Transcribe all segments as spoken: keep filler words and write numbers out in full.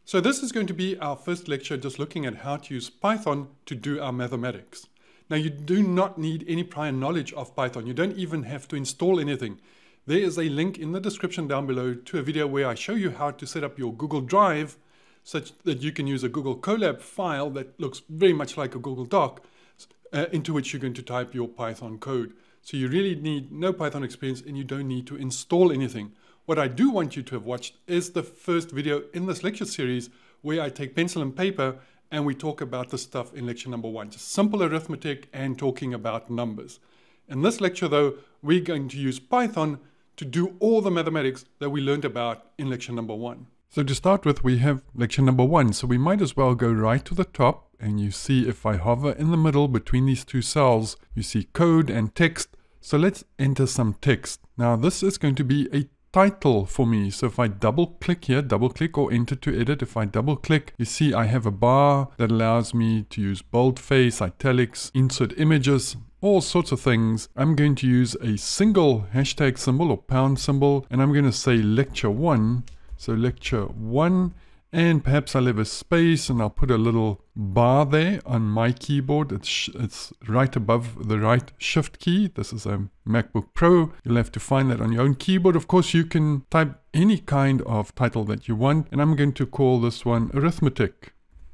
So this is going to be our first lecture just looking at how to use Python to do our mathematics. Now you do not need any prior knowledge of Python. You don't even have to install anything. There is a link in the description down below to a video where I show you how to set up your Google Drive such that you can use a Google Colab file that looks very much like a Google Doc uh, into which you're going to type your Python code. So you really need no Python experience and you don't need to install anything. What I do want you to have watched is the first video in this lecture series where I take pencil and paper and we talk about the stuff in lecture number one. Just simple arithmetic and talking about numbers. In this lecture though, we're going to use Python to do all the mathematics that we learned about in lecture number one. So to start with, we have lecture number one. So we might as well go right to the top and you see if I hover in the middle between these two cells, you see code and text. So let's enter some text. Now this is going to be a title for me. So if I double click here, double click or enter to edit, if I double click, you see I have a bar that allows me to use boldface, italics, insert images, all sorts of things. I'm going to use a single hashtag symbol or pound symbol, and I'm going to say lecture one. So lecture one, and perhaps I'll have a space and I'll put a little bar there on my keyboard. It's, it's right above the right shift key. This is a MacBook Pro. You'll have to find that on your own keyboard. Of course, you can type any kind of title that you want, and I'm going to call this one arithmetic.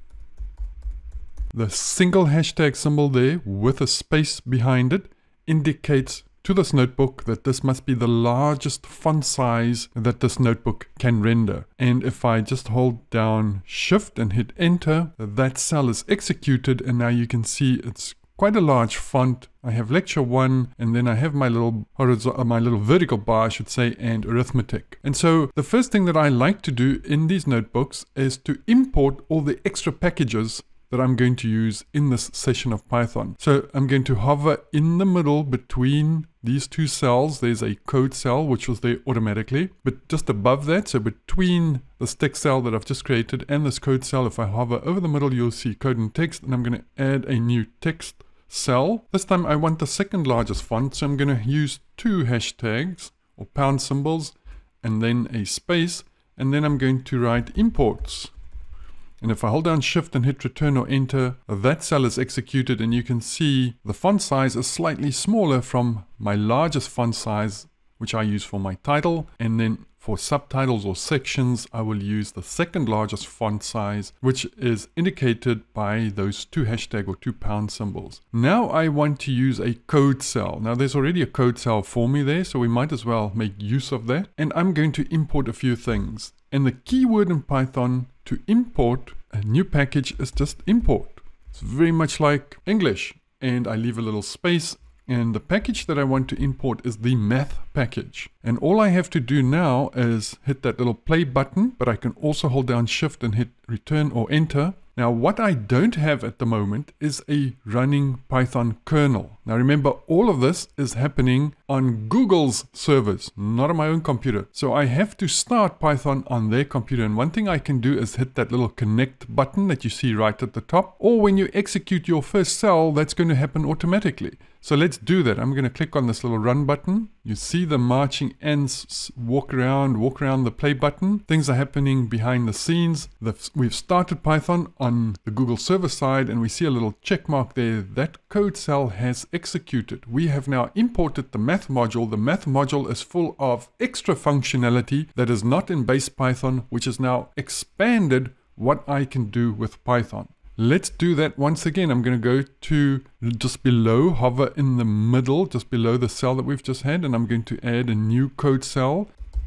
The single hashtag symbol there with a space behind it indicates to this notebook that this must be the largest font size that this notebook can render. And if I just hold down shift and hit enter, that cell is executed, and now you can see it's quite a large font. I have lecture one, and then I have my little horizontal, my little vertical bar, I should say, and arithmetic. And so the first thing that I like to do in these notebooks is to import all the extra packages that I'm going to use in this session of Python. So I'm going to hover in the middle between these two cells. There's a code cell which was there automatically, but just above that, so between this text cell that I've just created and this code cell, if I hover over the middle, you'll see code and text, and I'm going to add a new text cell. This time I want the second largest font, so I'm going to use two hashtags or pound symbols and then a space, and then I'm going to write imports. And if I hold down shift and hit return or enter, that cell is executed, and you can see the font size is slightly smaller from my largest font size, which I use for my title. And then for subtitles or sections, I will use the second largest font size, which is indicated by those two hashtag or two pound symbols. Now I want to use a code cell. Now there's already a code cell for me there, so we might as well make use of that. And I'm going to import a few things. And the keyword in Python to import a new package is just import. It's very much like English. And I leave a little space. And the package that I want to import is the math package. And all I have to do now is hit that little play button, but I can also hold down shift and hit return or enter. Now what I don't have at the moment is a running Python kernel. Now remember, all of this is happening on Google's servers, not on my own computer. So I have to start Python on their computer. And one thing I can do is hit that little connect button that you see right at the top. Or when you execute your first cell, that's going to happen automatically. So let's do that. I'm going to click on this little run button. You see the marching ants walk around, walk around the play button. Things are happening behind the scenes. We've started Python on the Google server side, and we see a little check mark there. That code cell has executed. We have now imported the math module. The math module is full of extra functionality that is not in base Python, which is now expanded what I can do with Python. Let's do that once again. I'm going to go to just below, hover in the middle, just below the cell that we've just had, and I'm going to add a new code cell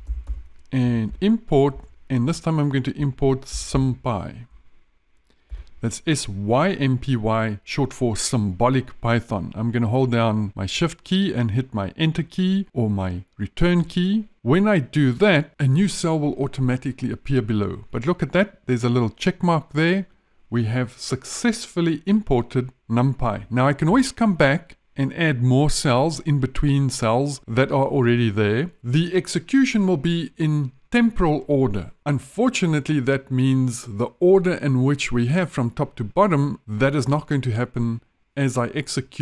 and import, and this time I'm going to import SymPy. That's S Y M P Y, short for symbolic Python. I'm going to hold down my shift key and hit my enter key or my return key. When I do that, a new cell will automatically appear below. But look at that, there's a little check mark there. We have successfully imported NumPy. Now I can always come back and add more cells in between cells that are already there. The execution will be in temporal order. Unfortunately, that means the order in which we have from top to bottom, that is not going to happen as I execute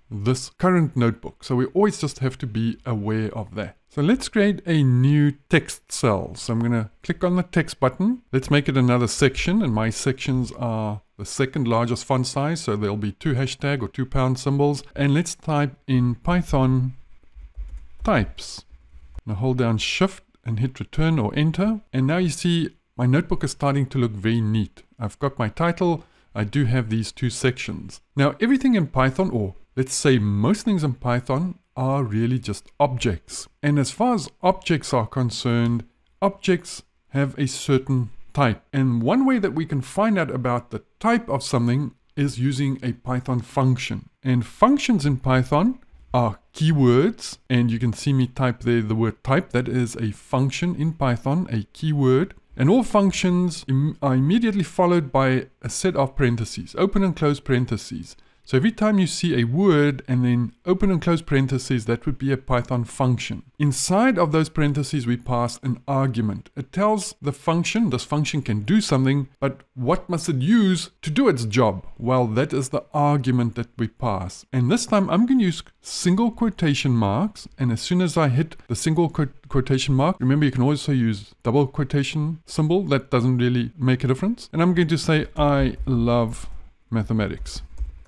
this current notebook. So we always just have to be aware of that. So let's create a new text cell. So I'm going to click on the text button. Let's make it another section, and my sections are the second largest font size, so there'll be two hashtag or two pound symbols. And let's type in Python types. Now hold down Shift and hit return or enter. And now you see my notebook is starting to look very neat. I've got my title. I do have these two sections. Now everything in Python, or let's say most things in Python, are really just objects. And as far as objects are concerned, objects have a certain type. And one way that we can find out about the type of something is using a Python function. And functions in Python are keywords. And you can see me type there the word type. That is a function in Python, a keyword. And all functions im- are immediately followed by a set of parentheses, open and close parentheses. So every time you see a word and then open and close parentheses, that would be a Python function. Inside of those parentheses, we pass an argument. It tells the function, this function can do something, but what must it use to do its job? Well, that is the argument that we pass. And this time I'm going to use single quotation marks. And as soon as I hit the single quote quotation mark, remember you can also use double quotation symbol. That doesn't really make a difference. And I'm going to say, I love mathematics.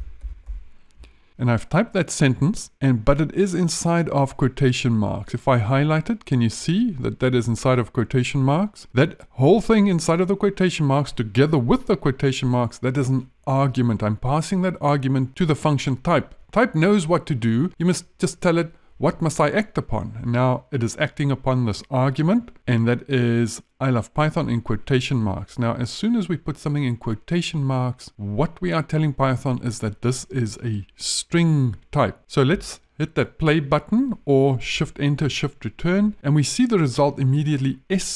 And I've typed that sentence, and but it is inside of quotation marks. If I highlight it, can you see that that is inside of quotation marks? That whole thing inside of the quotation marks together with the quotation marks, that is an argument. I'm passing that argument to the function type. Type knows what to do. You must just tell it, what must I act upon? And now it is acting upon this argument, and that is I love Python in quotation marks. Now, as soon as we put something in quotation marks, what we are telling Python is that this is a string type. So let's hit that play button or shift enter, shift return, and we see the result immediately,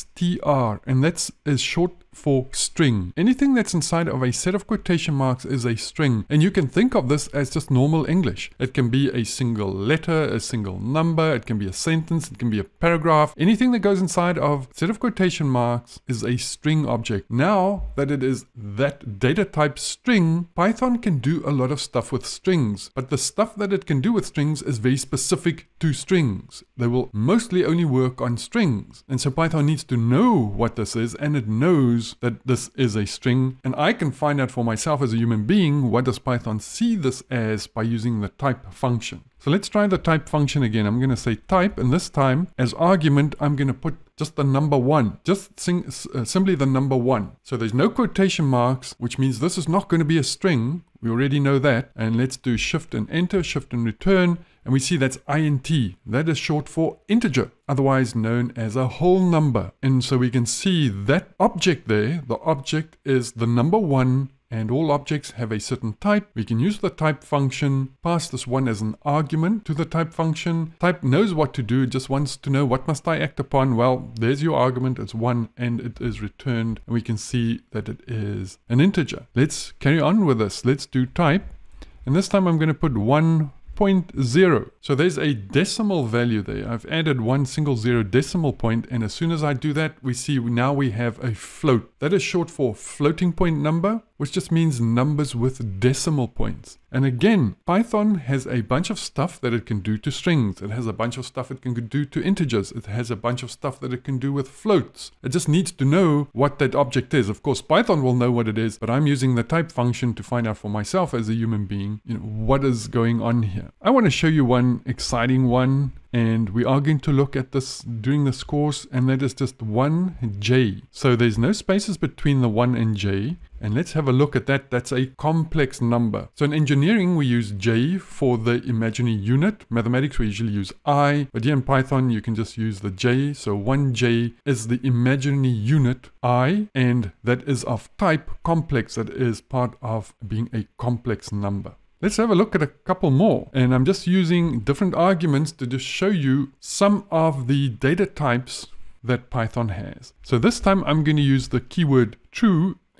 str, and that's is short for string. Anything that's inside of a set of quotation marks is a string, and you can think of this as just normal English. It can be a single letter, a single number, it can be a sentence, it can be a paragraph. Anything that goes inside of a set of quotation marks is a string object. Now that it is that data type string, Python can do a lot of stuff with strings, but the stuff that it can do with strings is very specific to strings. They will mostly only work on strings, and so Python needs to know what this is, and it knows that this is a string, and I can find out for myself as a human being what does Python see this as by using the type function. So let's try the type function again. I'm going to say type, and this time as argument I'm going to put just the number one, just sing, uh, simply the number one. So there's no quotation marks, which means this is not going to be a string. We already know that. And let's do shift and enter, shift and return. And we see that's int. That is short for integer, otherwise known as a whole number. And so we can see that object there, the object is the number one, and all objects have a certain type. We can use the type function, pass this one as an argument to the type function. Type knows what to do, it just wants to know what must I act upon. Well, there's your argument, it's one, and it is returned. And we can see that it is an integer. Let's carry on with this. Let's do type. And this time I'm going to put one point zero. So there's a decimal value there. I've added one single zero decimal point, and as soon as I do that, we see now we have a float. That is short for floating point number, which just means numbers with decimal points. And again, Python has a bunch of stuff that it can do to strings. It has a bunch of stuff it can do to integers. It has a bunch of stuff that it can do with floats. It just needs to know what that object is. Of course, Python will know what it is, but I'm using the type function to find out for myself as a human being, you know, what is going on here. I want to show you one exciting one, and we are going to look at this during this course, and that is just one J. So there's no spaces between the one and J. And let's have a look at that. That's a complex number. So in engineering, we use J for the imaginary unit. Mathematics, we usually use I. But here in Python, you can just use the J. So one J is the imaginary unit I, and that is of type complex. That is part of being a complex number. Let's have a look at a couple more. And I'm just using different arguments to just show you some of the data types that Python has. So this time I'm going to use the keyword true,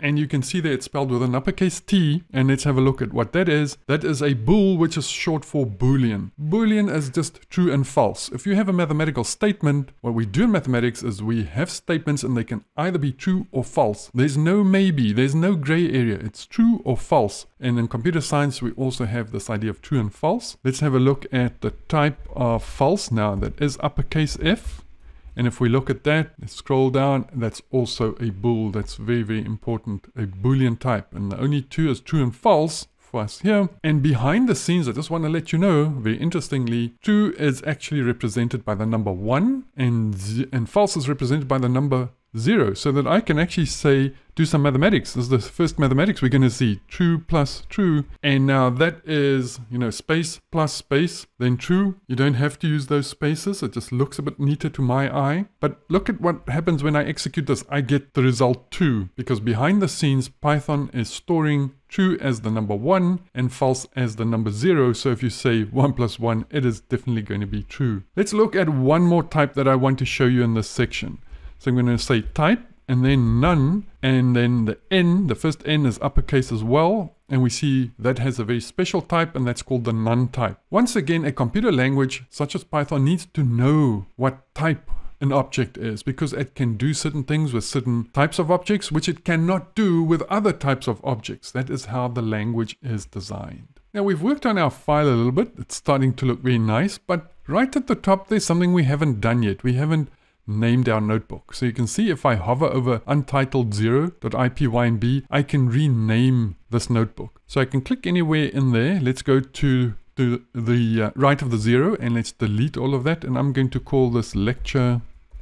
and you can see there it's spelled with an uppercase T, and let's have a look at what that is. That is a bool, which is short for Boolean. Boolean is just true and false. If you have a mathematical statement, what we do in mathematics is we have statements and they can either be true or false. There's no maybe, there's no gray area. It's true or false. And in computer science, we also have this idea of true and false. Let's have a look at the type of false now. That is uppercase F. And if we look at that, let's scroll down, that's also a bool. That's very, very important, a Boolean type. And the only two is true and false for us here. And behind the scenes, I just want to let you know, very interestingly, true is actually represented by the number one, and, and false is represented by the number zero, so that I can actually say, do some mathematics. This is the first mathematics we're going to see. True plus true. And now that is, you know, space plus space, then true. You don't have to use those spaces. It just looks a bit neater to my eye. But look at what happens when I execute this. I get the result two, because behind the scenes, Python is storing true as the number one and false as the number zero. So if you say one plus one, it is definitely going to be true. Let's look at one more type that I want to show you in this section. So I'm going to say type and then none, and then the N, the first N is uppercase as well, and we see that has a very special type, and that's called the none type. Once again, a computer language such as Python needs to know what type an object is, because it can do certain things with certain types of objects which it cannot do with other types of objects. That is how the language is designed. Now we've worked on our file a little bit. It's starting to look very nice, but right at the top there's something we haven't done yet. We haven't named our notebook. So you can see if I hover over untitled zero dot ipynb, I can rename this notebook. So I can click anywhere in there. Let's go to, to the uh, right of the zero and let's delete all of that. And I'm going to call this lecture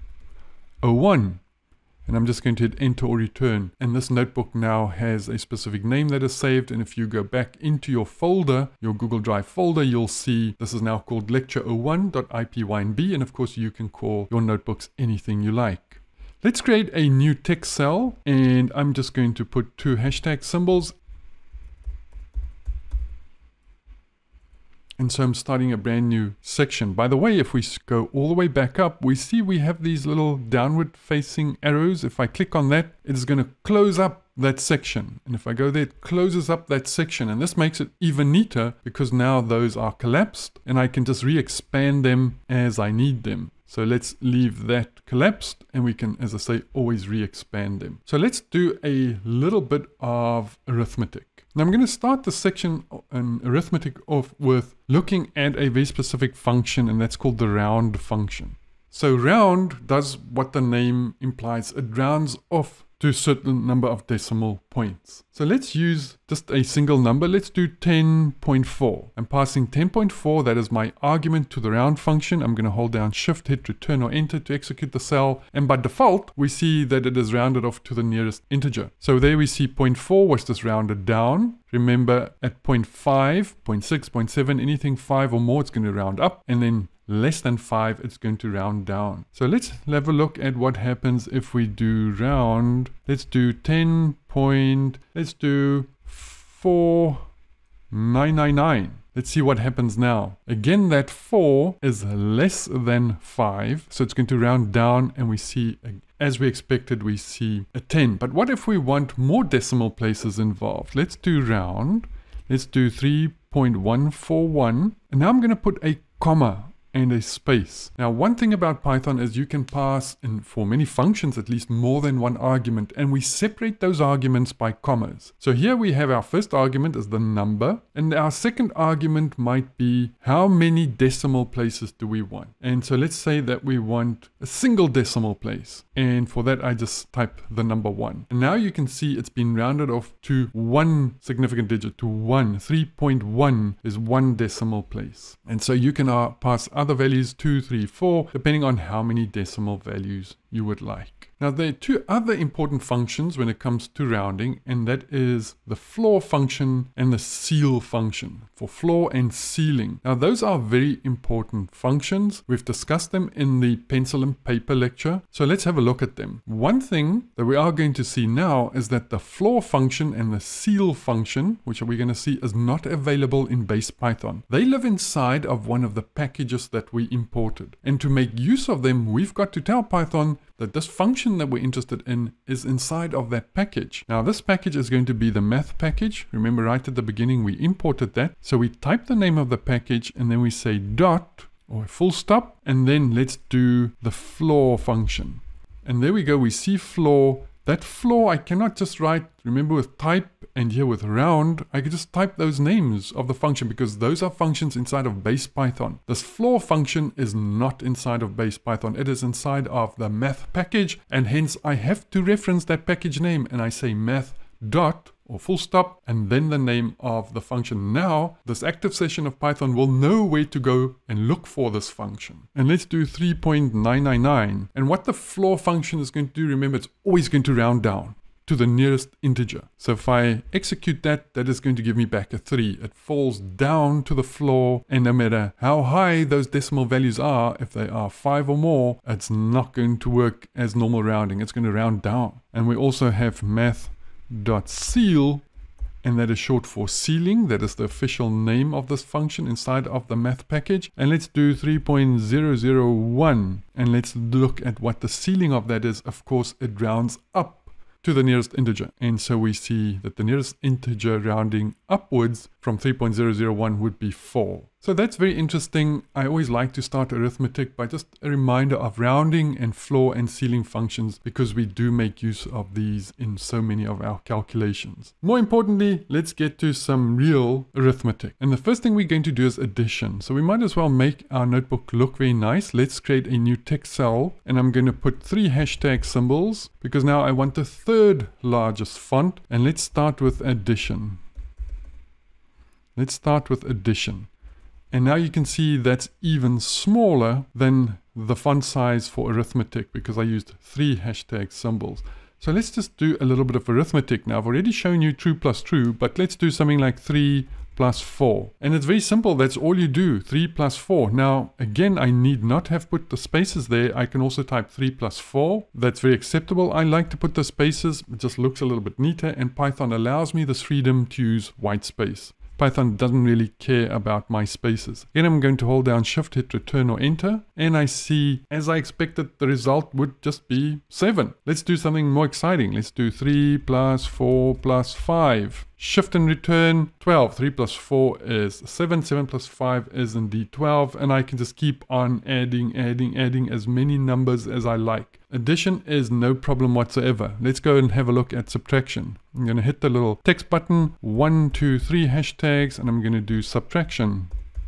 oh one. And I'm just going to hit enter or return. And this notebook now has a specific name that is saved. And if you go back into your folder, your Google Drive folder, you'll see this is now called lecture oh one dot ipynb. And of course, you can call your notebooks anything you like. Let's create a new text cell. And I'm just going to put two hashtag symbols. And so I'm starting a brand new section. By the way, if we go all the way back up, we see we have these little downward facing arrows. If I click on that, it's going to close up that section. And if I go there, it closes up that section. And this makes it even neater because now those are collapsed and I can just re-expand them as I need them. So let's leave that collapsed and we can, as I say, always re-expand them. So let's do a little bit of arithmetic. Now I'm going to start the section on arithmetic off with looking at a very specific function, and that's called the round function. So round does what the name implies. It rounds off to a certain number of decimal points. So let's use just a single number. Let's do ten point four. I'm passing ten point four. That is my argument to the round function. I'm going to hold down shift, hit return or enter to execute the cell. And by default, we see that it is rounded off to the nearest integer. So there we see zero point four was just rounded down. Remember at zero point five, zero point six, zero point seven, anything five or more, it's going to round up. And then less than five, it's going to round down. So let's have a look at what happens if we do round. Let's do ten point, let's do four nine nine nine. Let's see what happens now. Again, that four is less than five, so it's going to round down, and we see, as we expected, we see a ten. But what if we want more decimal places involved? Let's do round. Let's do three point one four one. And now I'm going to put a comma and a space. Now, one thing about Python is you can pass, in for many functions at least, more than one argument, and we separate those arguments by commas. So here we have our first argument is the number, and our second argument might be how many decimal places do we want. And so let's say that we want a single decimal place, and for that I just type the number one. And now you can see it's been rounded off to one significant digit, to one. three point one is one decimal place. And so you can uh, pass other values, two, three, four, depending on how many decimal values you would like. Now, there are two other important functions when it comes to rounding, and that is the floor function and the ceil function, for floor and ceiling. Now, those are very important functions. We've discussed them in the pencil and paper lecture, so let's have a look at them. One thing that we are going to see now is that the floor function and the ceil function, which we're going to see, is not available in base Python. They live inside of one of the packages that we imported. And to make use of them, we've got to tell Python that this function function that we're interested in is inside of that package. Now this package is going to be the math package. Remember right at the beginning we imported that. So we type the name of the package and then we say dot or full stop, and then let's do the floor function. And there we go, we see floor. That floor I cannot just write, remember with type and here with round, I could just type those names of the function because those are functions inside of base Python. This floor function is not inside of base Python. It is inside of the math package, and hence I have to reference that package name and I say math dot or full stop and then the name of the function. Now this active session of Python will know where to go and look for this function. And let's do three point nine nine nine, and what the floor function is going to do, remember it's always going to round down to the nearest integer. So if I execute that, that is going to give me back a three. It falls down to the floor, and no matter how high those decimal values are, if they are five or more, it's not going to work as normal rounding. It's going to round down. And we also have math dot ceil, and that is short for ceiling. That is the official name of this function inside of the math package. And let's do three point zero zero one, and let's look at what the ceiling of that is. Of course it rounds up to the nearest integer, and so we see that the nearest integer rounding upwards from three point zero zero one would be four. So that's very interesting. I always like to start arithmetic by just a reminder of rounding and floor and ceiling functions because we do make use of these in so many of our calculations. More importantly, let's get to some real arithmetic. And the first thing we're going to do is addition. So we might as well make our notebook look very nice. Let's create a new text cell, and I'm going to put three hashtag symbols because now I want the third largest font, and let's start with addition. Let's start with addition. And now you can see that's even smaller than the font size for arithmetic because I used three hashtag symbols. So let's just do a little bit of arithmetic. Now I've already shown you true plus true, but let's do something like three plus four. And it's very simple. That's all you do, three plus four. Now, again, I need not have put the spaces there. I can also type three plus four. That's very acceptable. I like to put the spaces. It just looks a little bit neater, and Python allows me this freedom to use white space. Python doesn't really care about my spaces. Again, I'm going to hold down Shift, hit Return or Enter, and I see, as I expected, the result would just be seven. Let's do something more exciting. Let's do three plus four plus five. Shift and return, twelve. three plus four is seven. seven plus five is indeed twelve. And I can just keep on adding, adding, adding as many numbers as I like. Addition is no problem whatsoever. Let's go and have a look at subtraction. I'm going to hit the little text button, one, two, three hashtags, and I'm going to do subtraction.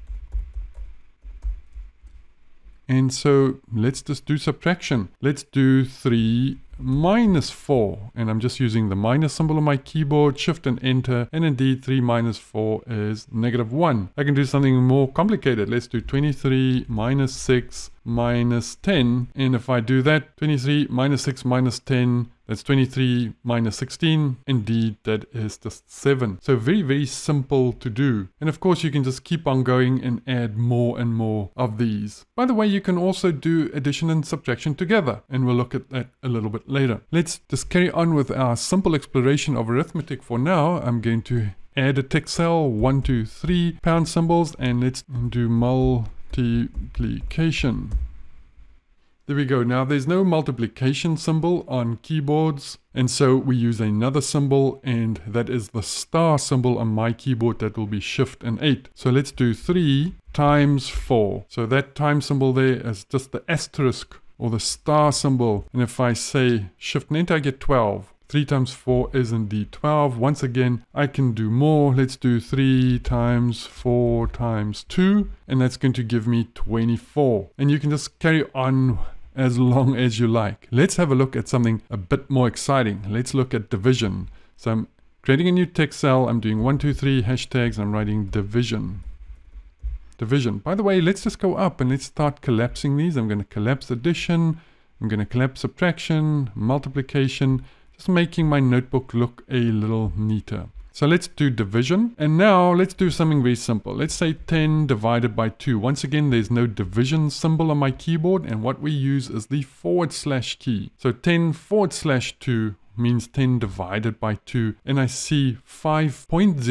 And so let's just do subtraction. Let's do three minus four, and I'm just using the minus symbol on my keyboard, Shift and Enter, and indeed three minus four is negative one. I can do something more complicated. Let's do twenty-three minus six minus ten, and if I do that, twenty-three minus six minus ten, that's twenty-three minus sixteen. Indeed, that is just seven. So very, very simple to do. And of course, you can just keep on going and add more and more of these. By the way, you can also do addition and subtraction together, and we'll look at that a little bit later. Let's just carry on with our simple exploration of arithmetic for now. I'm going to add a text cell, one, two, three pound symbols, and let's do multiplication. There we go. Now there's no multiplication symbol on keyboards, and so we use another symbol, and that is the star symbol on my keyboard. That will be Shift and eight. So let's do three times four. So that time symbol there is just the asterisk or the star symbol, and if I say Shift and Enter, I get twelve. three times four is indeed twelve. Once again, I can do more. Let's do three times four times two, and that's going to give me twenty-four. And you can just carry on as long as you like. Let's have a look at something a bit more exciting. Let's look at division. So I'm creating a new text cell. I'm doing one, two, three hashtags. I'm writing division. Division. By the way, let's just go up and let's start collapsing these. I'm going to collapse addition. I'm going to collapse subtraction, multiplication, just making my notebook look a little neater. So let's do division. And now let's do something very simple. Let's say ten divided by two. Once again, there's no division symbol on my keyboard, and what we use is the forward slash key. So ten forward slash two means ten divided by two, and I see five point zero.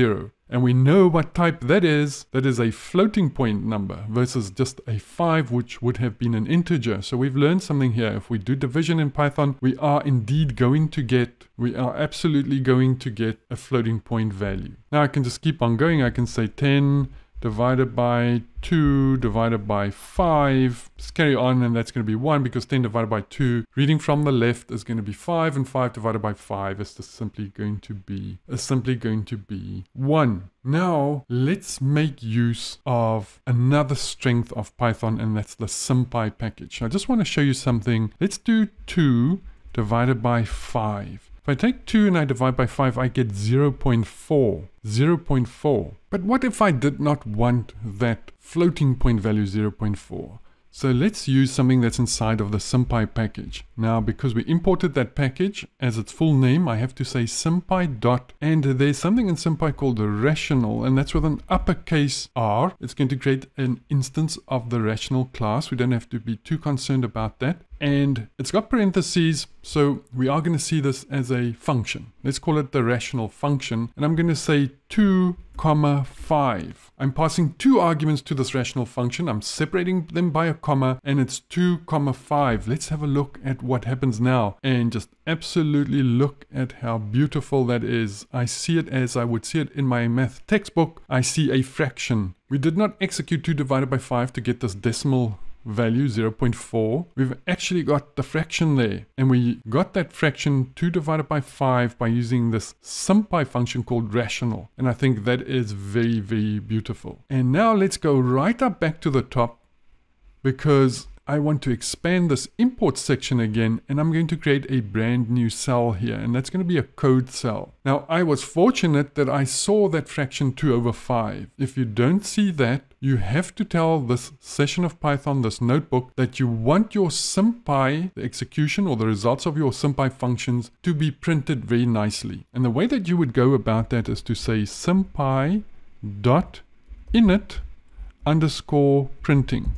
And we know what type that is. That is a floating point number versus just a five, which would have been an integer. So we've learned something here. If we do division in Python, we are indeed going to get, we are absolutely going to get a floating point value. Now I can just keep on going. I can say ten divided by two divided by five. Just carry on, and that's going to be one because ten divided by two, reading from the left, is going to be five, and five divided by five is just simply going to be is simply going to be one. Now let's make use of another strength of Python, and that's the SymPy package. I just want to show you something. Let's do two divided by five. If I take two and I divide by five, I get zero point four. zero point four. But what if I did not want that floating point value zero point four? So let's use something that's inside of the SymPy package. Now, because we imported that package as its full name, I have to say SymPy dot, and there's something in SymPy called the rational, and that's with an uppercase R. It's going to create an instance of the rational class. We don't have to be too concerned about that. And it's got parentheses, so we are going to see this as a function. Let's call it the rational function, and I'm going to say two comma five. I'm passing two arguments to this rational function. I'm separating them by a comma, and it's two comma five. Let's have a look at what happens now, and just absolutely look at how beautiful that is. I see it as I would see it in my math textbook. I see a fraction. We did not execute two divided by five to get this decimal value zero point four. We've actually got the fraction there, and we got that fraction two divided by five by using this SymPy function called rational, and I think that is very very beautiful. And now let's go right up back to the top, because I want to expand this import section again, and I'm going to create a brand new cell here, and that's going to be a code cell. Now I was fortunate that I saw that fraction two over five. If you don't see that, you have to tell this session of Python, this notebook, that you want your SymPy, the execution or the results of your SymPy functions, to be printed very nicely. And the way that you would go about that is to say SymPy dot init underscore printing.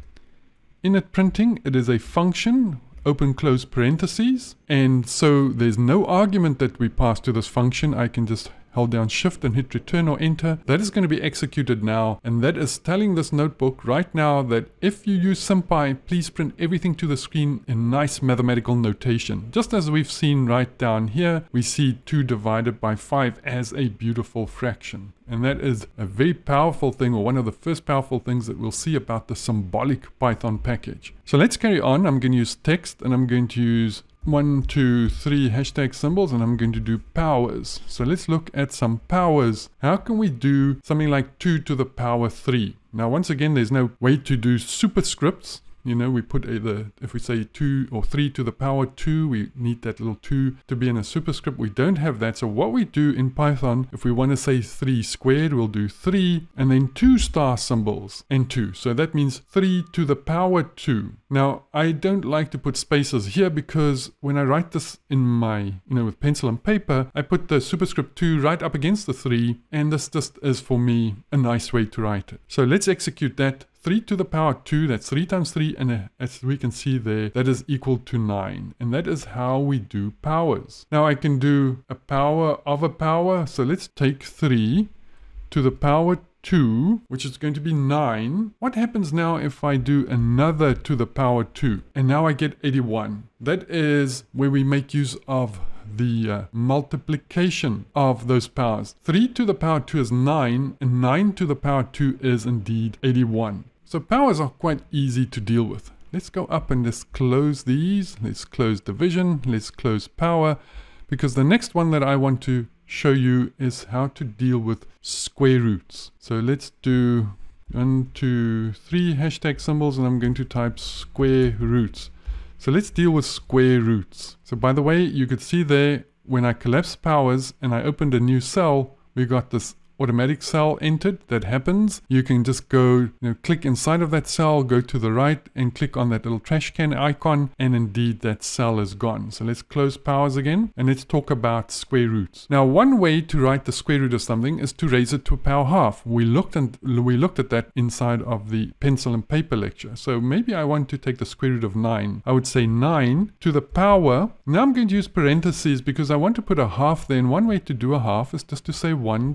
Init printing, it is a function, open close parentheses, and so there's no argument that we pass to this function. I can just hold down shift and hit return or enter. That is going to be executed now, and that is telling this notebook right now that if you use SymPy, please print everything to the screen in nice mathematical notation. Just as we've seen right down here, we see two divided by five as a beautiful fraction. And that is a very powerful thing, or one of the first powerful things that we'll see about the symbolic Python package. So let's carry on. I'm going to use text, and I'm going to use one, two, three hashtag symbols, and I'm going to do powers. So let's look at some powers. How can we do something like two to the power three? Now, once again, there's no way to do superscripts. You know, we put either, if we say two or three to the power two, we need that little two to be in a superscript. We don't have that. So what we do in Python, if we want to say three squared, we'll do three and then two star symbols and two. So that means three to the power two. Now, I don't like to put spaces here because when I write this in my, you know, with pencil and paper, I put the superscript two right up against the three, and this just is for me a nice way to write it. So let's execute that. three to the power two, that's three times three, and uh, as we can see there, that is equal to nine. And that is how we do powers. Now I can do a power of a power, so let's take three to the power two, which is going to be nine. What happens now if I do another to the power two? And now I get eighty-one. That is where we make use of the uh, multiplication of those powers. three to the power two is nine, and nine to the power two is indeed eighty-one. So powers are quite easy to deal with. Let's go up and just close these. Let's close division. Let's close power, because the next one that I want to show you is how to deal with square roots. So let's do one, two, three hashtag symbols, and I'm going to type square roots. So let's deal with square roots. So by the way, you could see there, when I collapsed powers and I opened a new cell, we got this automatic cell entered. That happens. You can just go, you know, click inside of that cell, go to the right and click on that little trash can icon, and indeed that cell is gone. So let's close powers again, and let's talk about square roots. Now, one way to write the square root of something is to raise it to a power half. We looked and we looked at that inside of the pencil and paper lecture. So maybe I want to take the square root of nine. I would say nine to the power. Now I'm going to use parentheses because I want to put a half there, and one way to do a half is just to say one divided by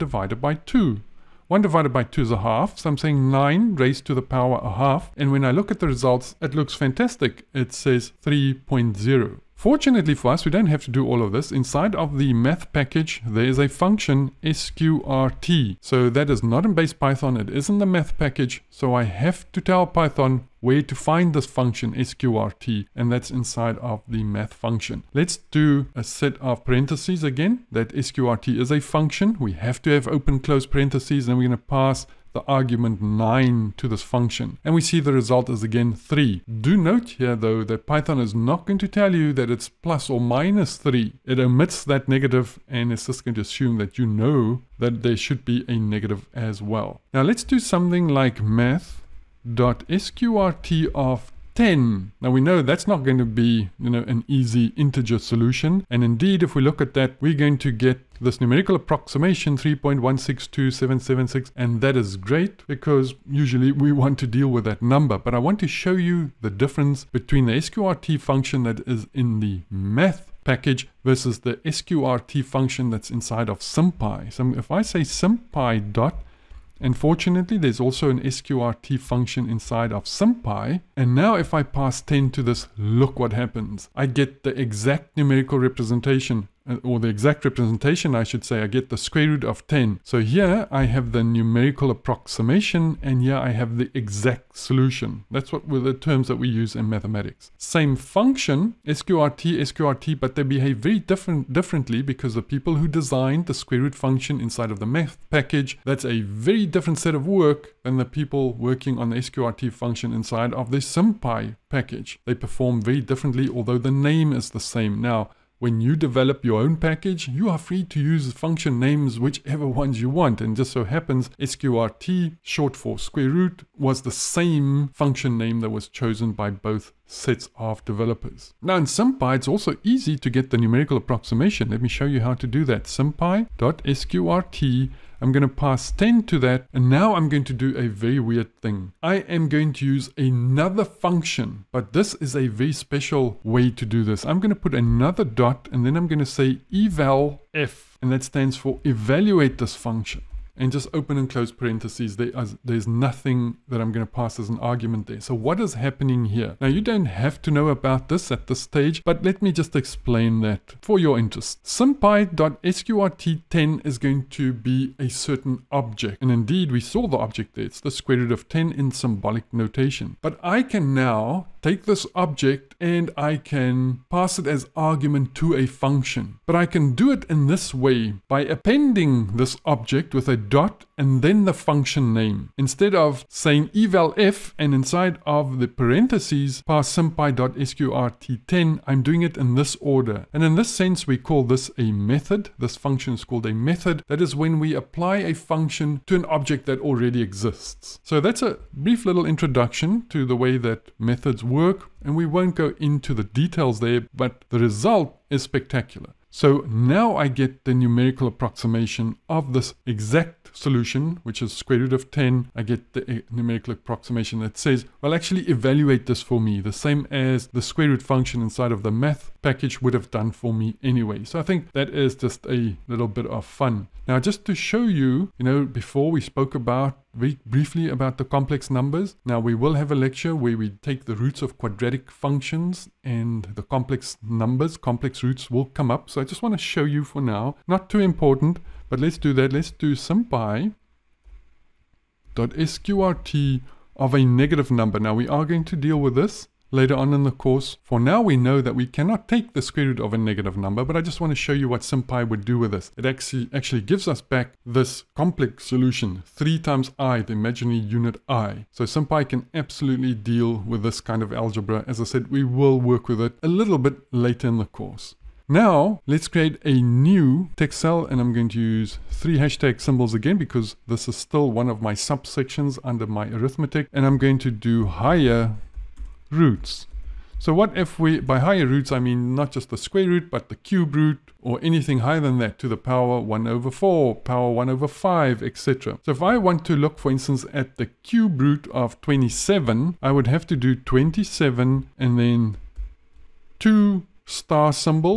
by two. one divided by two is a half, so I'm saying nine raised to the power a half. And when I look at the results, it looks fantastic. It says three point zero. Fortunately for us, we don't have to do all of this. Inside of the math package, there is a function S Q R T. So that is not in base Python, it is in the math package. So I have to tell Python where to find this function S Q R T, and that's inside of the math function. Let's do a set of parentheses again. That S Q R T is a function. We have to have open close parentheses, and we're going to pass the argument nine to this function, and we see the result is again three. Do note here though that Python is not going to tell you that it's plus or minus three. It omits that negative, and it's just going to assume that you know that there should be a negative as well. Now let's do something like math.sqrt of ten. Now we know that's not going to be, you know, an easy integer solution, and indeed if we look at that, we're going to get this numerical approximation three point one six two seven seven six, and that is great because usually we want to deal with that number. But I want to show you the difference between the S Q R T function that is in the math package versus the S Q R T function that's inside of SymPy. So if I say SymPy dot, and fortunately there's also an S Q R T function inside of SymPy, and now if I pass ten to this, look what happens. I get the exact numerical representation, or the exact representation I should say. I get the square root of ten. So here I have the numerical approximation, and here I have the exact solution. That's what were the terms that we use in mathematics. Same function, S Q R T, S Q R T, but they behave very different differently because the people who designed the square root function inside of the math package, that's a very different set of work than the people working on the S Q R T function inside of the SymPy package. They perform very differently, although the name is the same. Now, when you develop your own package, you are free to use function names whichever ones you want. And just so happens, S Q R T, short for square root, was the same function name that was chosen by both sets of developers. Now in SymPy, it's also easy to get the numerical approximation. Let me show you how to do that. SymPy.sqrt. I'm going to pass ten to that, and now I'm going to do a very weird thing. I am going to use another function, but this is a very special way to do this. I'm going to put another dot, and then I'm going to say eval f, and that stands for evaluate this function. And just open and close parentheses. There is, there's nothing that I'm going to pass as an argument there. So what is happening here? Now you don't have to know about this at this stage, but let me just explain that for your interest. SymPy.sqrt ten is going to be a certain object. And indeed, we saw the object there. It's the square root of ten in symbolic notation. But I can now take this object and I can pass it as argument to a function. But I can do it in this way by appending this object with a dot and then the function name. Instead of saying eval f and inside of the parentheses pass sympy.sqrt ten, I'm doing it in this order. And in this sense, we call this a method. This function is called a method. That is when we apply a function to an object that already exists. So that's a brief little introduction to the way that methods work, and we won't go into the details there, but the result is spectacular. So now I get the numerical approximation of this exact solution, which is square root of ten. I get the numerical approximation that says, well, actually evaluate this for me, the same as the square root function inside of the math package would have done for me anyway. So I think that is just a little bit of fun. Now, just to show you, you know, before we spoke about very briefly about the complex numbers. Now we will have a lecture where we take the roots of quadratic functions and the complex numbers, complex roots will come up. So I just want to show you for now, not too important, but let's do that. Let's do sympy.sqrt of a negative number. Now we are going to deal with this later on in the course. For now, we know that we cannot take the square root of a negative number, but I just want to show you what SymPy would do with this. It actually actually gives us back this complex solution, three times I, the imaginary unit I. So SymPy can absolutely deal with this kind of algebra. As I said, we will work with it a little bit later in the course. Now, let's create a new text cell, and I'm going to use three hashtag symbols again because this is still one of my subsections under my arithmetic, and I'm going to do higher roots. So what if we, by higher roots, I mean not just the square root, but the cube root or anything higher than that to the power one over four, power one over five, et cetera. So if I want to look, for instance, at the cube root of twenty-seven, I would have to do twenty-seven and then two star symbols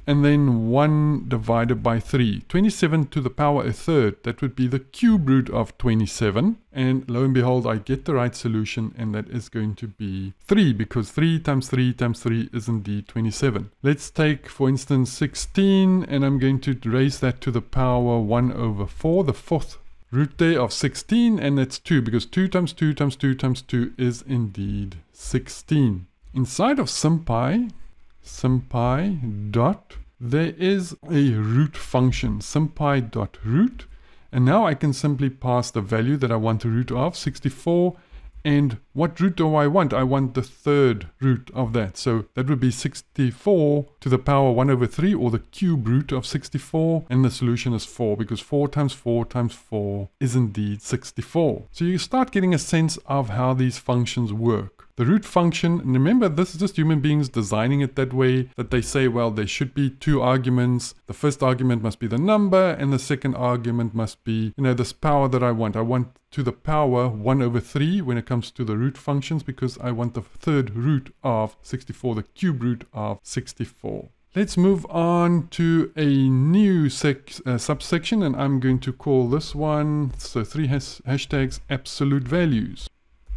and then one divided by three. twenty-seven to the power a third, that would be the cube root of twenty-seven. And lo and behold, I get the right solution, and that is going to be three, because three times three times three is indeed twenty-seven. Let's take, for instance, sixteen, and I'm going to raise that to the power one over four, the fourth root there of sixteen, and that's two, because two times two times two times two is indeed sixteen. Inside of SymPy, SymPy dot, there is a root function, SymPy dot root, and now I can simply pass the value that I want the root of, sixty-four, and what root do I want? I want the third root of that, so that would be sixty-four to the power one over three, or the cube root of sixty-four, and the solution is four, because four times four times four is indeed sixty-four. So you start getting a sense of how these functions work. The root function, and remember, this is just human beings designing it that way, that they say, well, there should be two arguments. The first argument must be the number, and the second argument must be, you know, this power that I want. I want to the power one over three when it comes to the root functions, because I want the third root of sixty-four, the cube root of sixty-four. Let's move on to a new sec uh, subsection, and I'm going to call this one, so three has hashtags, absolute values.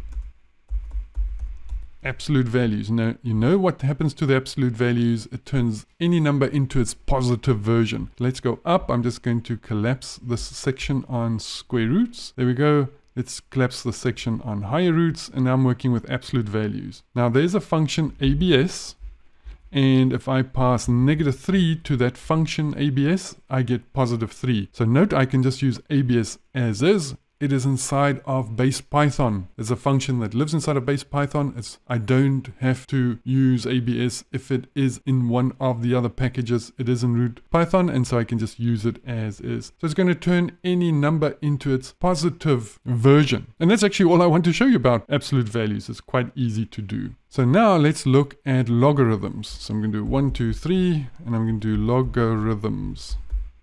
Absolute values. Now, you know what happens to the absolute values? It turns any number into its positive version. Let's go up. I'm just going to collapse this section on square roots. There we go. Let's collapse the section on higher roots, and now I'm working with absolute values. Now, there's a function A B S, and if I pass negative three to that function A B S, I get positive three. So note, I can just use A B S as is. It is inside of base Python. There's a function that lives inside of base Python. It's, I don't have to use A B S if it is in one of the other packages. It is in root Python, and so I can just use it as is. So it's going to turn any number into its positive version. And that's actually all I want to show you about absolute values. It's quite easy to do. So now let's look at logarithms. So I'm going to do one, two, three, and I'm going to do logarithms.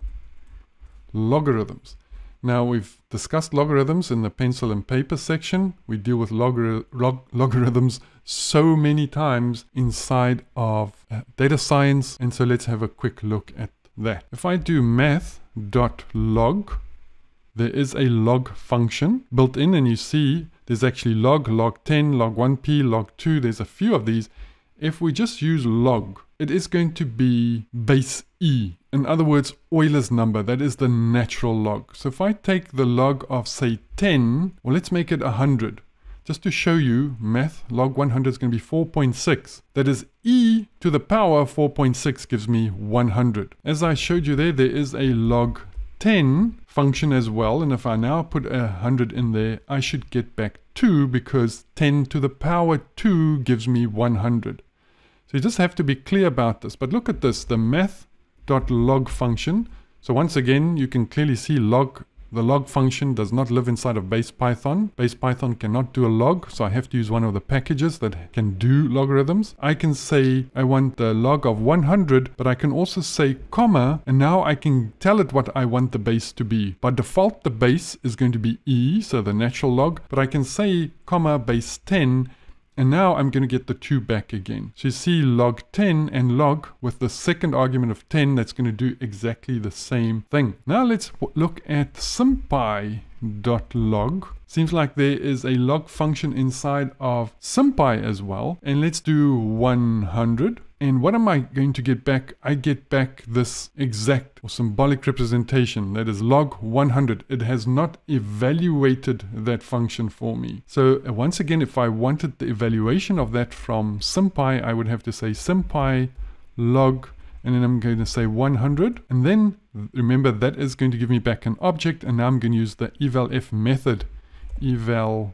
Logarithms. Now, we've discussed logarithms in the pencil and paper section. We deal with logari log logarithms so many times inside of uh, data science, and so let's have a quick look at that. If I do math.log, there is a log function built in, and you see there's actually log, log ten, log one p, log two, there's a few of these. If we just use log, it is going to be base E. In other words, Euler's number, that is the natural log. So if I take the log of, say, ten, well, let's make it one hundred. Just to show you, math, log one hundred is going to be four point six. That is E to the power four point six gives me one hundred. As I showed you there, there is a log ten function as well. And if I now put one hundred in there, I should get back two, because ten to the power two gives me one hundred. So you just have to be clear about this. But look at this, the math.log function. So once again, you can clearly see log, the log function does not live inside of base Python. Base Python cannot do a log, so I have to use one of the packages that can do logarithms. I can say I want the log of one hundred, but I can also say comma, and now I can tell it what I want the base to be. By default, the base is going to be E, so the natural log, but I can say comma base ten, and now I'm going to get the two back again. So you see log ten and log with the second argument of ten, that's going to do exactly the same thing. Now let's look at sympy.log. Seems like there is a log function inside of SymPy as well. And let's do one hundred. And what am I going to get back? I get back this exact or symbolic representation, that is log one hundred. It has not evaluated that function for me. So uh, once again, if I wanted the evaluation of that from SymPy, I would have to say SymPy log, and then I'm going to say one hundred. And then remember, that is going to give me back an object, and now I'm going to use the evalf method, evalf,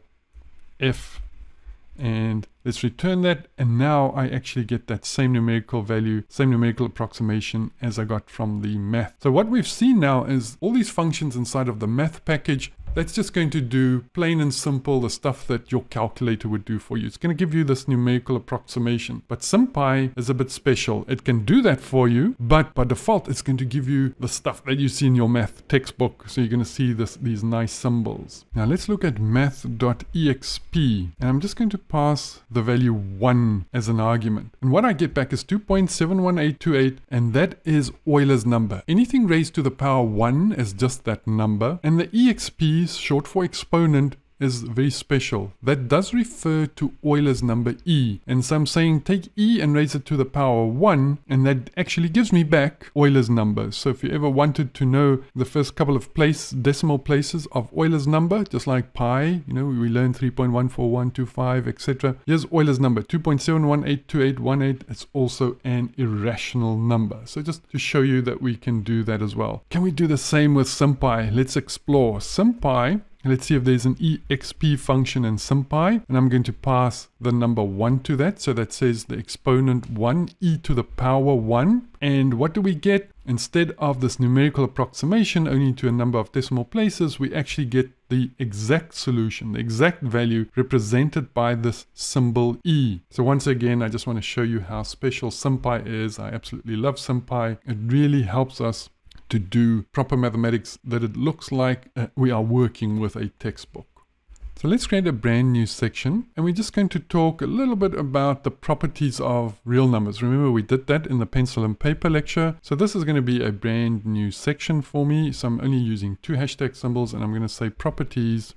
and let's return that, and now I actually get that same numerical value, same numerical approximation as I got from the math. So what we've seen now is all these functions inside of the math package that's just going to do plain and simple the stuff that your calculator would do for you. It's going to give you this numerical approximation. But SymPy is a bit special. It can do that for you, but by default, it's going to give you the stuff that you see in your math textbook. So you're going to see this, these nice symbols. Now let's look at math dot E X P, and I'm just going to pass the value one as an argument. And what I get back is two point seven one eight two eight, and that is Euler's number. Anything raised to the power one is just that number, and the E X P, short for exponent, is very special. That does refer to Euler's number E. And so I'm saying take E and raise it to the power one, and that actually gives me back Euler's number. So if you ever wanted to know the first couple of place decimal places of Euler's number, just like pi, you know, we learned three point one four one two five, et cetera. Here's Euler's number, two point seven one eight two eight one eight. It's also an irrational number. So just to show you that we can do that as well. Can we do the same with SymPy? Let's explore. SymPy, let's see if there's an E X P function in SymPy, and I'm going to pass the number one to that. So that says the exponent one, e to the power one. And what do we get? Instead of this numerical approximation only to a number of decimal places, we actually get the exact solution, the exact value represented by this symbol E. So once again, I just want to show you how special SymPy is. I absolutely love SymPy. It really helps us to do proper mathematics that it looks like uh, we are working with a textbook. So let's create a brand new section, and we're just going to talk a little bit about the properties of real numbers. Remember, we did that in the pencil and paper lecture. So this is going to be a brand new section for me. So I'm only using two hashtag symbols, and I'm going to say properties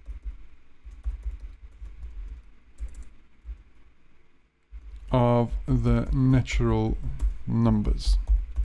of the natural numbers.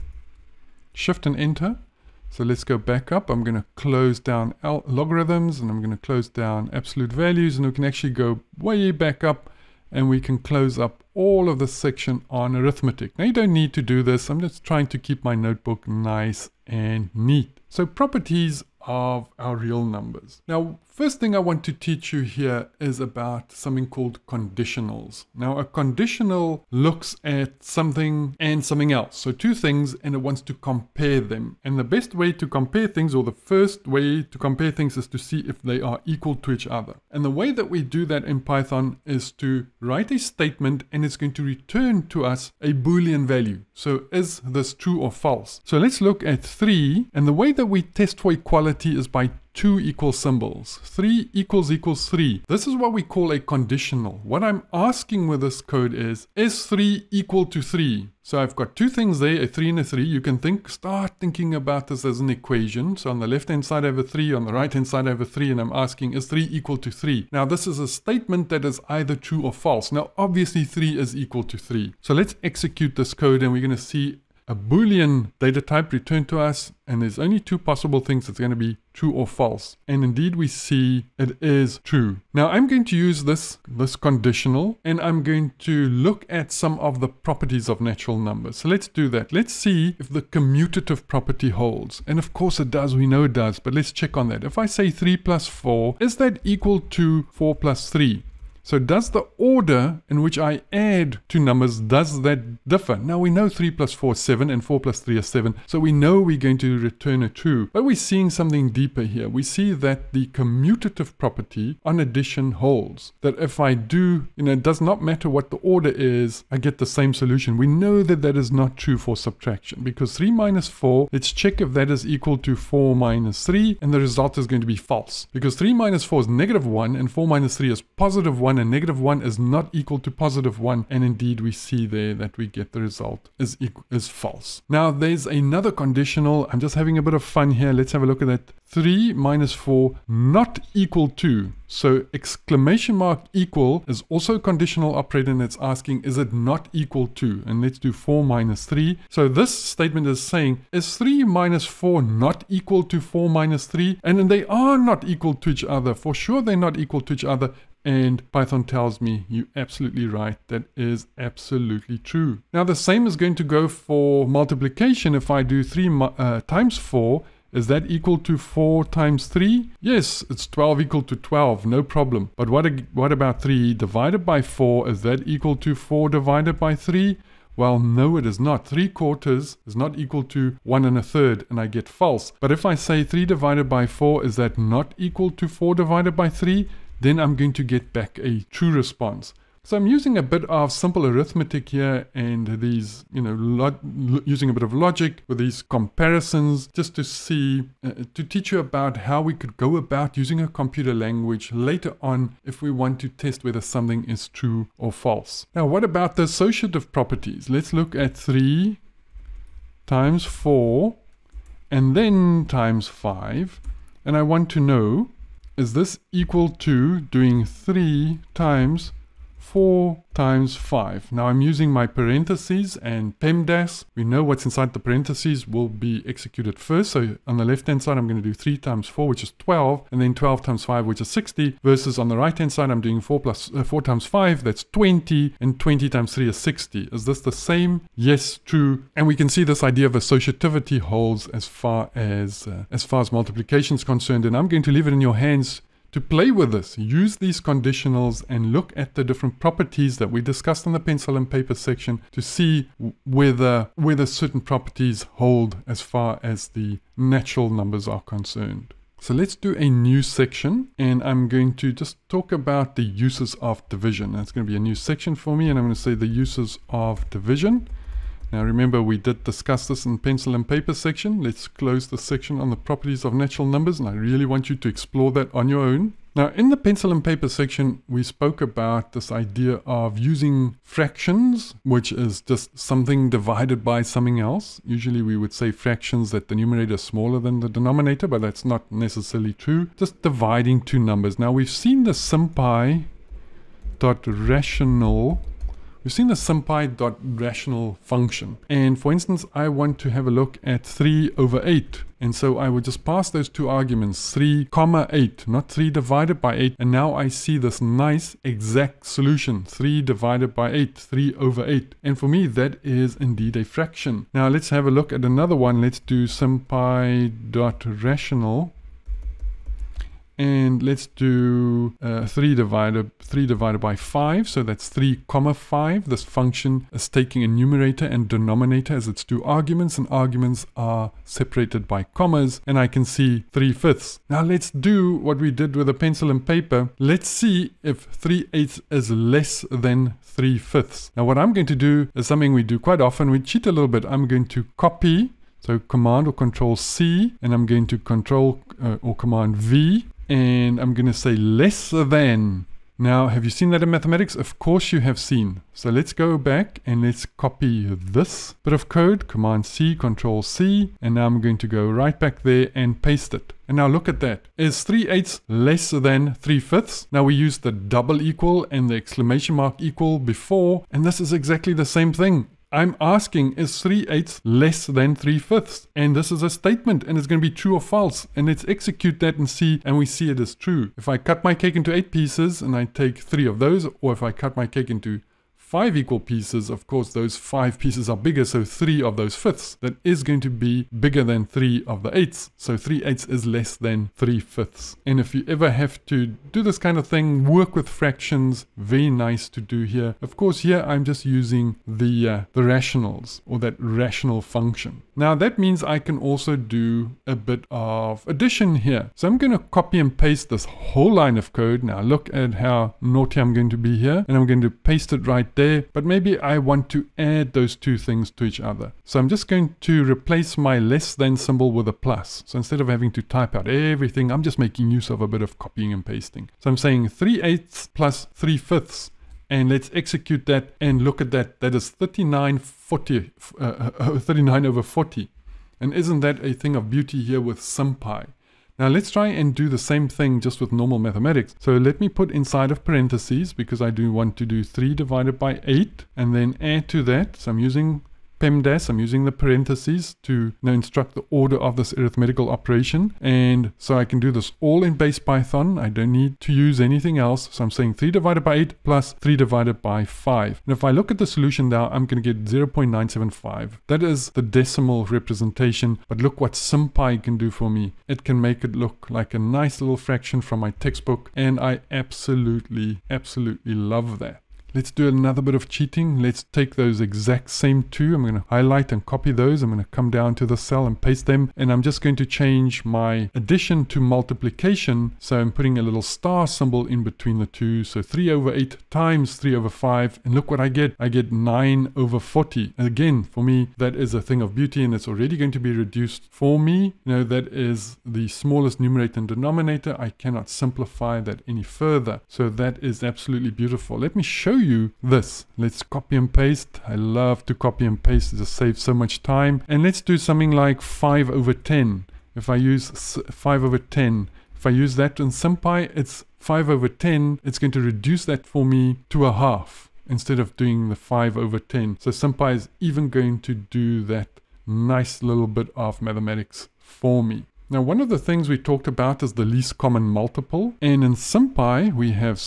Shift and enter. So let's go back up. I'm going to close down logarithms, and I'm going to close down absolute values, and we can actually go way back up, and we can close up all of this section on arithmetic. Now you don't need to do this. I'm just trying to keep my notebook nice and neat. So properties of our real numbers. Now, first thing I want to teach you here is about something called conditionals. Now, a conditional looks at something and something else. So two things, and it wants to compare them. And the best way to compare things, or the first way to compare things, is to see if they are equal to each other. And the way that we do that in Python is to write a statement, and it's going to return to us a Boolean value. So is this true or false? So let's look at three, and the way that we test for equality is by two equal symbols. three equals equals three. This is what we call a conditional. What I'm asking with this code is, is three equal to three? So I've got two things there, a three and a three. You can think, start thinking about this as an equation. So on the left-hand side I have a three, on the right-hand side I have a three, and I'm asking, is three equal to three? Now this is a statement that is either true or false. Now obviously three is equal to three. So let's execute this code, and we're going to see a Boolean data type returned to us, and there's only two possible things. It's going to be true or false. And indeed we see it is true. Now I'm going to use this, this conditional, and I'm going to look at some of the properties of natural numbers. So let's do that. Let's see if the commutative property holds. And of course it does, we know it does, but let's check on that. If I say three plus four, is that equal to four plus three? So does the order in which I add two numbers, does that differ? Now we know three plus four is seven, and four plus three is seven. So we know we're going to return a true. But we're seeing something deeper here. We see that the commutative property on addition holds. That if I do, you know, it does not matter what the order is, I get the same solution. We know that that is not true for subtraction, because three minus four, let's check if that is equal to four minus three, and the result is going to be false. Because three minus four is negative one, and four minus three is positive one, and negative one is not equal to positive one, and indeed we see there that we get the result is equal, is false. Now there's another conditional. I'm just having a bit of fun here. Let's have a look at that. three minus four not equal to. So exclamation mark equal is also a conditional operator, and it's asking, is it not equal to? And let's do four minus three. So this statement is saying, is three minus four not equal to four minus three? And then they are not equal to each other. For sure they're not equal to each other. And Python tells me, you're absolutely right. That is absolutely true. Now the same is going to go for multiplication. If I do three uh, times four, is that equal to four times three? Yes, it's twelve equal to twelve, no problem. But what, what about three divided by four? Is that equal to four divided by three? Well, no, it is not. three quarters is not equal to one and a third, and I get false. But if I say three divided by four, is that not equal to four divided by three? Then I'm going to get back a true response. So I'm using a bit of simple arithmetic here and these, you know, lo using a bit of logic with these comparisons just to see, uh, to teach you about how we could go about using a computer language later on if we want to test whether something is true or false. Now, what about the associative properties? Let's look at three times four and then times five. And I want to know, is this equal to doing three times four times five. Now I'm using my parentheses and PEMDAS. We know what's inside the parentheses will be executed first. So on the left hand side, I'm going to do three times four, which is twelve, and then twelve times five, which is sixty, versus on the right hand side, I'm doing four plus uh, four times five, that's twenty, and twenty times three is sixty. Is this the same? Yes, true. And we can see this idea of associativity holds as far as uh, as far as multiplication is concerned, and I'm going to leave it in your hands to play with this. Use these conditionals and look at the different properties that we discussed in the pencil and paper section to see whether, whether certain properties hold as far as the natural numbers are concerned. So let's do a new section, and I'm going to just talk about the uses of division. That's going to be a new section for me, and I'm going to say the uses of division. Now remember, we did discuss this in pencil and paper section. Let's close the section on the properties of natural numbers, and I really want you to explore that on your own. Now in the pencil and paper section, we spoke about this idea of using fractions, which is just something divided by something else. Usually we would say fractions that the numerator is smaller than the denominator, but that's not necessarily true. Just dividing two numbers. Now we've seen the SymPy dot rational We've seen the SymPy dot rational function. And for instance, I want to have a look at three over eight. And so I would just pass those two arguments, three comma eight, not three divided by eight. And now I see this nice exact solution, three divided by eight, three over eight. And for me, that is indeed a fraction. Now let's have a look at another one. Let's do SymPy dot rational. And let's do uh, three divided three divided by five, so that's three comma five. This function is taking a numerator and denominator as its two arguments, and arguments are separated by commas, and I can see three fifths. Now let's do what we did with a pencil and paper. Let's see if three eighths is less than three fifths. Now what I'm going to do is something we do quite often. We cheat a little bit. I'm going to copy, so Command or Control C, and I'm going to Control uh, or Command V. And I'm going to say less than. Now, have you seen that in mathematics? Of course you have seen. So let's go back and let's copy this bit of code, Command C, Control C, and now I'm going to go right back there and paste it. And now look at that. Is three eighths less than three fifths? Now we used the double equal and the exclamation mark equal before, and this is exactly the same thing. I'm asking, is three eighths less than three fifths? And this is a statement, and it's going to be true or false. And let's execute that and see, and we see it is true. If I cut my cake into eight pieces and I take three of those, or if I cut my cake into five equal pieces, of course those five pieces are bigger, so three of those fifths. That is going to be bigger than three of the eighths. So three eighths is less than three fifths. And if you ever have to do this kind of thing, work with fractions, very nice to do here. Of course, here I'm just using the, uh, the rationals, or that rational function. Now that means I can also do a bit of addition here. So I'm going to copy and paste this whole line of code. Now look at how naughty I'm going to be here, and I'm going to paste it right there, but maybe I want to add those two things to each other. So I'm just going to replace my less than symbol with a plus. So instead of having to type out everything, I'm just making use of a bit of copying and pasting. So I'm saying three eighths plus three fifths. And let's execute that and look at that. That is thirty-nine forty, uh, uh, thirty-nine over forty. And isn't that a thing of beauty here with SymPy? Now let's try and do the same thing just with normal mathematics. So let me put inside of parentheses, because I do want to do three divided by eight, and then add to that. So I'm using PEMDAS, I'm using the parentheses to you know, instruct the order of this arithmetical operation. And so I can do this all in base Python. I don't need to use anything else. So I'm saying three divided by eight plus three divided by five. And if I look at the solution now, I'm going to get zero point nine seven five. That is the decimal representation. But look what SymPy can do for me. It can make it look like a nice little fraction from my textbook. And I absolutely, absolutely love that. let's do another bit of cheating. Let's take those exact same two. I'm going to highlight and copy those. I'm going to come down to the cell and paste them. And I'm just going to change my addition to multiplication. So I'm putting a little star symbol in between the two. So three over eight times three over five. And look what I get. I get nine over forty. And again, for me, that is a thing of beauty, and it's already going to be reduced for me. You know, that is the smallest numerator and denominator. I cannot simplify that any further. So that is absolutely beautiful. Let me show you this. Let's copy and paste. I love to copy and paste. It just saves so much time. And let's do something like five over ten. If I use five over ten, if I use that in SymPy, it's five over ten. It's going to reduce that for me to a half instead of doing the five over ten. So SymPy is even going to do that nice little bit of mathematics for me. Now, one of the things we talked about is the least common multiple. And in SymPy, we have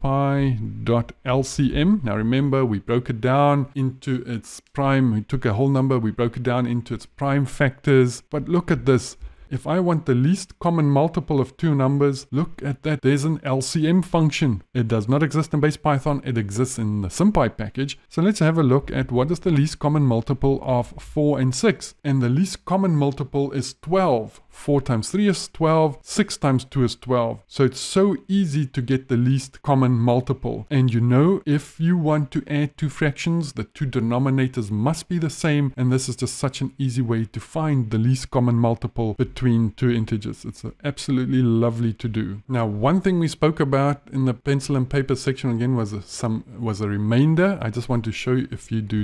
sympy.lcm. Now, remember, we broke it down into its prime. We took a whole number. We broke it down into its prime factors. But look at this. If I want the least common multiple of two numbers, look at that. There's an L C M function. It does not exist in base Python. It exists in the SymPy package. So let's have a look at what is the least common multiple of four and six. And the least common multiple is twelve. four times three is twelve. six times two is twelve. So it's so easy to get the least common multiple. And you know, if you want to add two fractions, the two denominators must be the same. And this is just such an easy way to find the least common multiple between two integers. It's absolutely lovely to do. Now, one thing we spoke about in the pencil and paper section again was a, some was a remainder. I just want to show you, if you do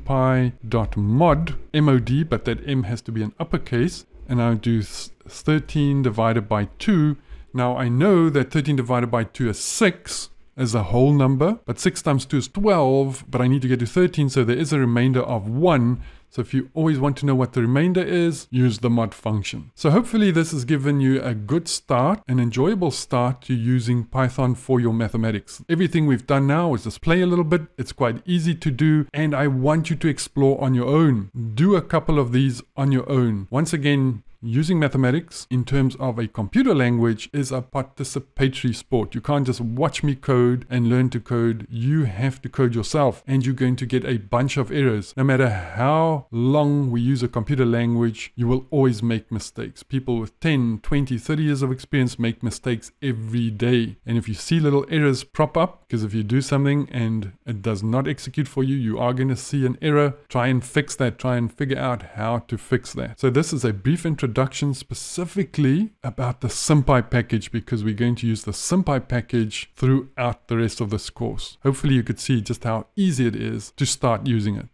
sympy.mod, M O D, but that M has to be an uppercase, and I'll do thirteen divided by two. Now I know that thirteen divided by two is six as a whole number, but six times two is twelve, but I need to get to thirteen, so there is a remainder of one. So if you always want to know what the remainder is, use the mod function. So hopefully this has given you a good start, an enjoyable start to using Python for your mathematics. Everything we've done now is just play a little bit. It's quite easy to do, and I want you to explore on your own. Do a couple of these on your own. Once again, using mathematics in terms of a computer language is a participatory sport. You can't just watch me code and learn to code. You have to code yourself, and you're going to get a bunch of errors. No matter how long we use a computer language, you will always make mistakes. People with ten, twenty, thirty years of experience make mistakes every day. And if you see little errors prop up, because if you do something and it does not execute for you, you are going to see an error. Try and fix that. Try and figure out how to fix that. So this is a brief introduction specifically about the SymPy package, because we're going to use the SymPy package throughout the rest of this course. Hopefully you could see just how easy it is to start using it.